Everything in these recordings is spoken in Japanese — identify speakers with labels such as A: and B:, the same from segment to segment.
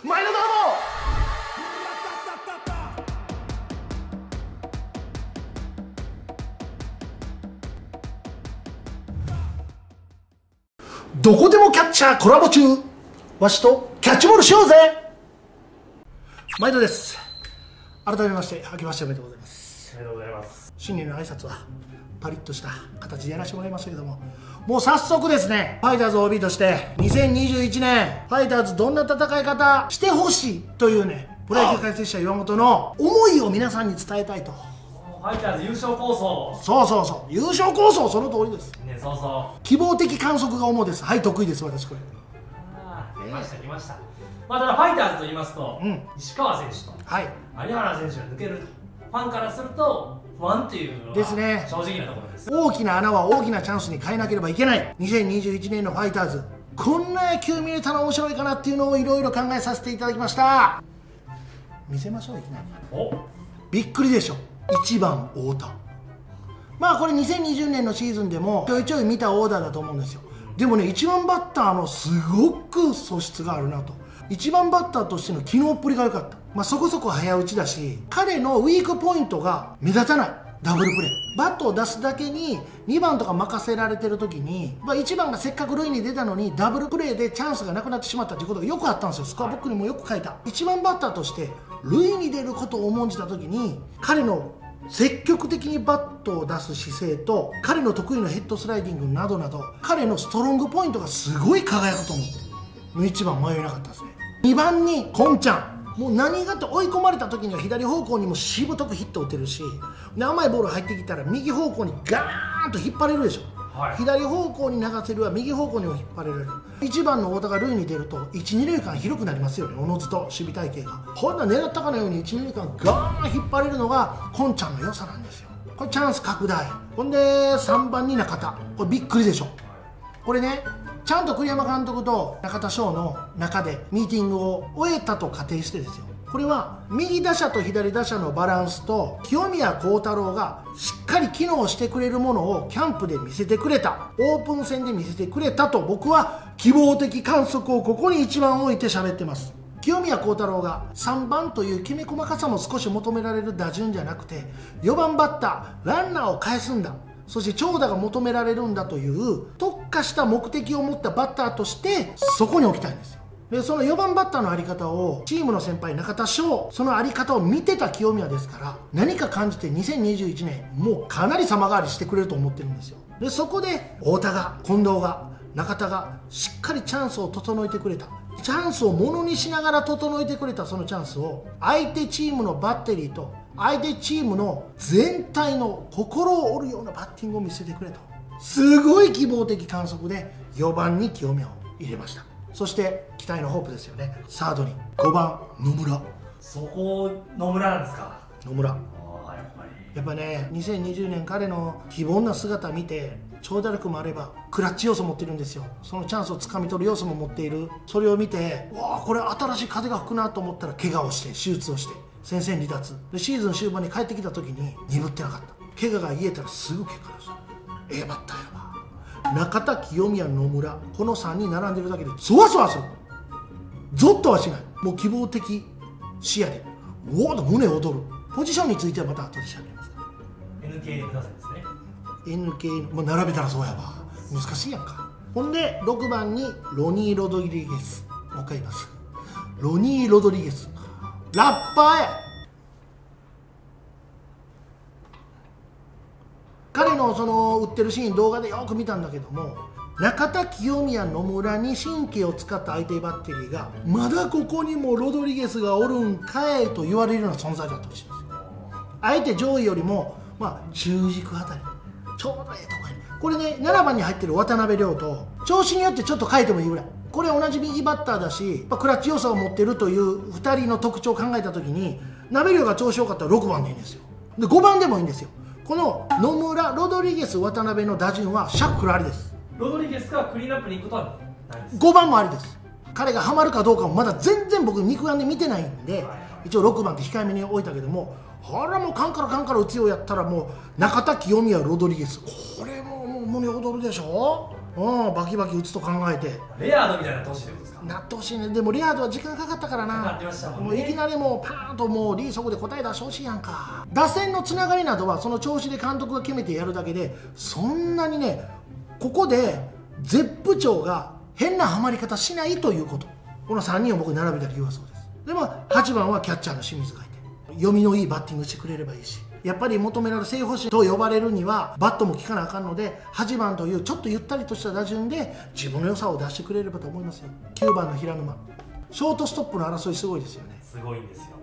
A: 前田どうもどこでもキャッチャーコラボ中。わしとキャッチボールしようぜ。前田です。改めまして明けましておめでとうございます。
B: ありがとうございます。
A: 新年の挨拶はパリッとした形でやらせてもらいましたけども、もう早速ですね、ファイターズ OB として2021年ファイターズどんな戦い方してほしいというね、プロ野球解説者岩本の思いを皆さんに伝えたいと。
B: ファイターズ優勝構想。
A: そう優勝構想、その通りです。
B: ね、そうそう。
A: 希望的観測が主です。はい、得意です、私これ。
B: 来ました来ました。まあただファイターズと言いますと、西川選手と有原選手が抜けると、ファンからすると不安っていうのが
A: ですね、
B: 正直なところです。
A: 大きな穴は大きなチャンスに変えなければいけない。2021年のファイターズ、こんな野球見れたら面白いかなっていうのをいろいろ考えさせていただきました。見せましょう。いきなりびっくりでしょ。1番太田、まあこれ2020年のシーズンでもちょいちょい見たオーダーだと思うんですよ。でもね、1番バッターのすごく素質があるなと。1番バッターとしての機能っぷりが良かった。まあそこそこ早打ちだし、彼のウィークポイントが目立たない。ダブルプレー、バットを出すだけに2番とか任せられてる時に、1番がせっかく塁に出たのにダブルプレーでチャンスがなくなってしまったということがよくあったんですよ。スコアブックにもよく書いた。1番バッターとして塁に出ることを重んじた時に、彼の積極的にバットを出す姿勢と彼の得意なヘッドスライディングなどなど、彼のストロングポイントがすごい輝くと思って、1番迷いなかったですね。2番に今ちゃん、もう何がって追い込まれた時には左方向にもしぶとくヒットを打てるし、甘いボール入ってきたら右方向にガーンと引っ張れるでしょ、左方向に流せるわ、右方向にも引っ張れる。1番の太田が塁に出ると1、2塁間広くなりますよね、おのずと守備体系が。ほんな狙ったかのように1、2塁間ガーン引っ張れるのが今ちゃんの良さなんですよ。これチャンス拡大。ほんで3番に中田、これびっくりでしょ。これね、ちゃんと栗山監督と中田翔の中でミーティングを終えたと仮定してですよ、これは右打者と左打者のバランスと清宮幸太郎がしっかり機能してくれるものをキャンプで見せてくれた、オープン戦で見せてくれたと、僕は希望的観測をここに一番置いて喋ってます。清宮幸太郎が3番というきめ細かさも少し求められる打順じゃなくて、4番バッターランナーを返すんだ、そして長打が求められるんだという特化した目的を持ったバッターとしてそこに置きたいんですよ。でその4番バッターの在り方をチームの先輩中田翔、その在り方を見てた清宮ですから、何か感じて2021年もうかなり様変わりしてくれると思ってるんですよ。でそこで太田が、近藤が、中田がしっかりチャンスを整えてくれた、チャンスをものにしながら整えてくれたそのチャンスを相手チームのバッテリーと相手チームの全体の心を折るようなバッティングを見せてくれと、すごい希望的観測で4番に清宮を入れました。そして期待のホープですよね、サードに5番野村。
B: そこ野村なんですか。
A: 野村やっぱね、2020年彼の非凡な姿見て、長打力もあればクラッチ要素持ってるんですよ。そのチャンスをつかみ取る要素も持っている。それを見て、わあこれ新しい風が吹くなと思ったら怪我をして手術をして戦線離脱で、シーズン終盤に帰ってきた時に鈍ってなかった。怪我が癒えたらすぐ結果です。バッターやば。中田、清宮、野村、この3人並んでるだけでゾワゾワする。ゾッとはしない。もう希望的視野でおおと胸躍る。ポジションについてはまた後でしゃべりますから。
B: NK 打線ですね。
A: NK もう並べたらそうやわ、難しいやんか。ほんで6番にロニー・ロドリゲス、もう一回言います。ロニー・ロドリゲス、ラッパーや。彼のその打ってるシーン動画でよく見たんだけども、中田、清宮、野村に神経を使った相手バッテリーがまだここにもロドリゲスがおるんかいと言われるような存在だったりします。あえて上位よりも中軸あたりちょうどええとこに、これね7番に入ってる渡辺亮と調子によってちょっと変えてもいいぐらい。これ同じ右バッターだし、クラッチ要素を持ってるという2人の特徴を考えた時に、鍋亮が調子良かったら6番でいいんですよ。で5番でもいいんですよ。この野村、ロドリゲス、渡辺の打順はシャッフルありです。
B: ロドリゲスがクリーンアップに行くことはないです。
A: 5番もありです。彼がハマるかどうかもまだ全然僕肉眼で見てないんで、一応6番って控えめに置いたけども、ほらもうカンカラ打つようやったらもう中田、清宮、ロドリゲス、これもう胸躍るでしょ。 バキバキ打つと考えて。
B: レアードみたいな投手ってことですか？
A: なってほしいね。でもレアードは時間かかったからな。もういきなりもうパーンともうリーソクで答え出してほしいやんか。打線のつながりなどはその調子で監督が決めてやるだけで、そんなにねここで絶不調が変なハマり方しないということ。この3人を僕並べた理由はそうです。で8番はキャッチャーの清水がいて、読みのいいバッティングしてくれればいいし、やっぱり求められる正捕手と呼ばれるにはバットも効かなあかんので、8番というちょっとゆったりとした打順で自分の良さを出してくれればと思いますよ。9番の平沼、ショートストップの争いすごいですよね。
B: すごいんですよ、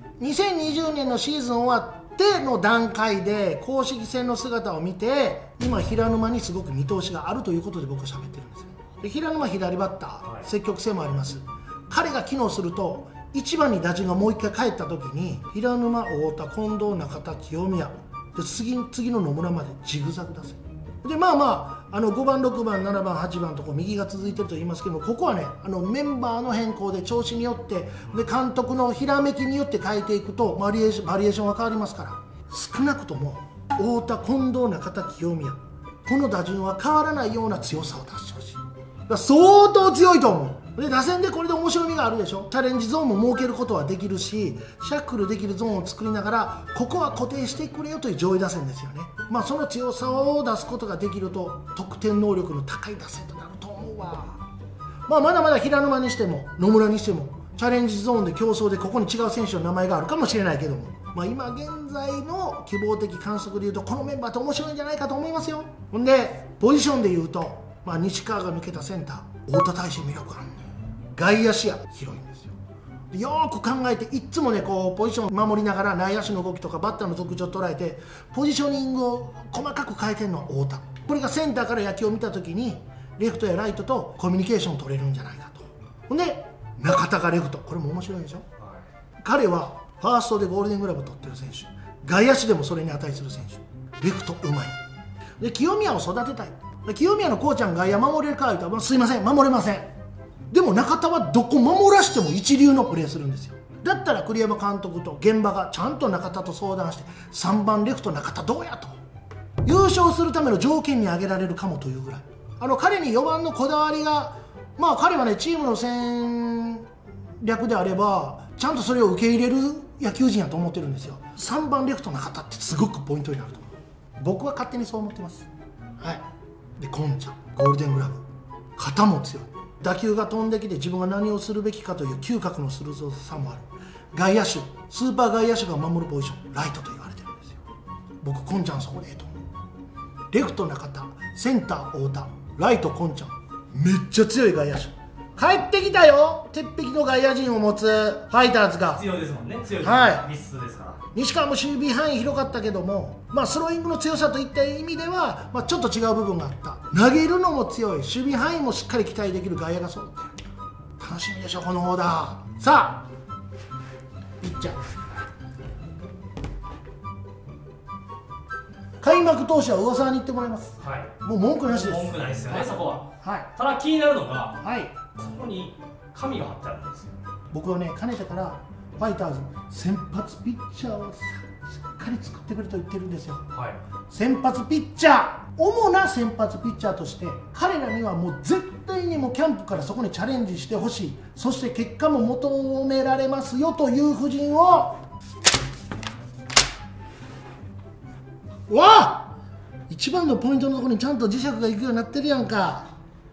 A: 2020年のシーズン終わっての段階で公式戦の姿を見て、今平沼にすごく見通しがあるということで僕は喋ってるんですよ。で平沼左バッター、積極性もあります。彼が機能すると1番に打順がもう1回帰った時に平沼、太田、近藤、中田、清宮で次の野村までジグザグ出せで、5番、6番、7番、8番とこう右が続いてると言いますけども、ここはねメンバーの変更で調子によってで監督のひらめきによって変えていくとバリエーションが変わりますから、少なくとも太田、近藤、中田、清宮この打順は変わらないような強さを出してほしい。相当強いと思う。で打線でこれで面白みがあるでしょ。チャレンジゾーンも設けることはできるし、シャックルできるゾーンを作りながらここは固定してくれよという上位打線ですよね。その強さを出すことができると得点能力の高い打線となると思うわ。まだまだ平沼にしても野村にしてもチャレンジゾーンで競争でここに違う選手の名前があるかもしれないけども、今現在の希望的観測でいうとこのメンバーって面白いんじゃないかと思いますよ。ほんでポジションでいうと、西川が抜けたセンター太田大使魅力あるね。外野手や広いんですよ。よーく考えていつもねこうポジション守りながら内野手の動きとかバッターの特徴を捉えてポジショニングを細かく変えてるのは太田。これがセンターから野球を見た時にレフトやライトとコミュニケーションを取れるんじゃないかと。ほんで中田がレフト、これも面白いでしょ、彼はファーストでゴールデングラブ取ってる選手、外野手でもそれに値する選手、レフトうまいで清宮を育てたい。清宮のこうちゃん外野守れるか言うたらすいません守れません。でも中田はどこ守らしても一流のプレーするんですよ。だったら栗山監督と現場がちゃんと中田と相談して3番レフト中田どうやと優勝するための条件に挙げられるかもというぐらい、彼に4番のこだわりが、彼はねチームの戦略であればちゃんとそれを受け入れる野球人やと思ってるんですよ。3番レフト中田ってすごくポイントになると思う。僕は勝手にそう思ってます。でコンちゃんゴールデングラブ、肩も強い、打球が飛んできて自分が何をするべきかという嗅覚の鋭さもある。外野手スーパー外野手が守るポジションライトと言われてるんですよ。僕コンちゃんそこでええと思う。レフト中田、センター太田、ライトコンちゃん、めっちゃ強い外野手帰ってきたよ。鉄壁の外野陣を持つファイターズが
B: 強いですもんね。強い必須ですから。
A: 西川も守備範囲広かったけども、スローイングの強さといった意味では、ちょっと違う部分があった。投げるのも強い、守備範囲もしっかり期待できる外野がそうだってる。楽しみでしょこのオーダー。さあピッチャー開幕投手は上沢に行ってもらいます。もう文句なしです。
B: 文句ないですよね、そこは。ただ気になるのが、そこに紙が貼ってあるんですよ。
A: 僕はねかねてからファイターズ先発ピッチャーをしっかり作ってくれと言ってるんですよ。先発ピッチャー、主な先発ピッチャーとして彼らにはもう絶対にもうキャンプからそこにチャレンジしてほしい、そして結果も求められますよという布陣を一番のポイントのところにちゃんと磁石がいくようになってるやんか。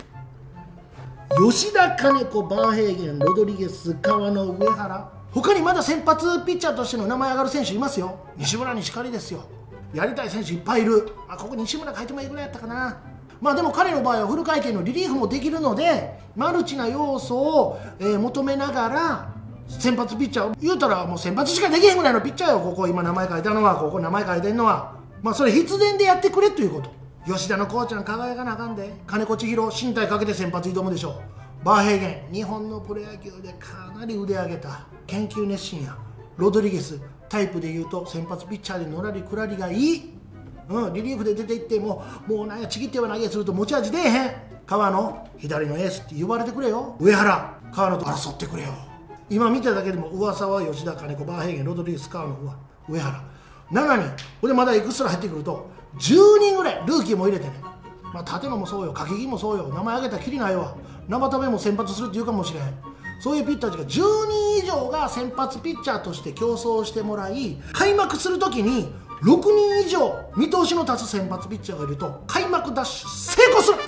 A: 吉田、金子、バーヘーゲン、ロドリゲス、川野、上原、他にまだ先発ピッチャーとしての名前上がる選手いますよ。西村にしかりですよ。やりたい選手いっぱいいる。ここ西村書いてもいいぐらいやったかな。でも彼の場合はフル回転のリリーフもできるのでマルチな要素を、求めながら先発ピッチャー言うたらもう先発しかできへんぐらいのピッチャーよ。ここ今名前書いたのは、ここ名前書いてんのは、それ必然でやってくれということ。吉田のコーチャン輝かなあかんで、金子千尋身体かけて先発挑むでしょう。バーヘーゲン日本のプロ野球でかなり腕上げた研究熱心や。ロドリゲスタイプでいうと先発ピッチャーでのらりくらりがいい、リリーフで出ていってもうなんやちぎっては投げすると持ち味出えへん。川野左のエースって呼ばれてくれよ。上原川野と争ってくれよ。今見ただけでも噂は吉田、金子、バーヘーゲン、ロドリゲス、川野、上原7人。これまだエクストラ入ってくると10人ぐらいルーキーも入れてねまあ立野もそうよ、掛木もそうよ、名前挙げたらきりないわ。生田目も先発するって言うかもしれん。そういうピッチャーが10人以上が先発ピッチャーとして競争してもらい、開幕するときに6人以上見通しの立つ先発ピッチャーがいると開幕ダッシュ成功する。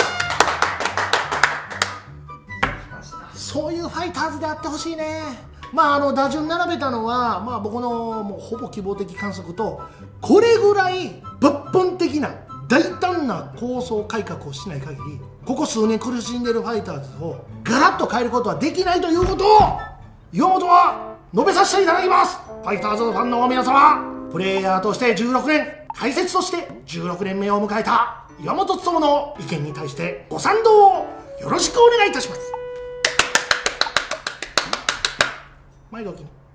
A: そういうファイターズであってほしいね。まあ打順並べたのは、まあ、僕のもうほぼ希望的観測と、これぐらい抜本的な大胆な構想改革をしない限り、ここ数年苦しんでいるファイターズをガラッと変えることはできないということを岩本は述べさせていただきます。ファイターズファンの皆様、プレイヤーとして16年、解説として16年目を迎えた岩本勉の意見に対してご賛同をよろしくお願いいたします。毎度おきに。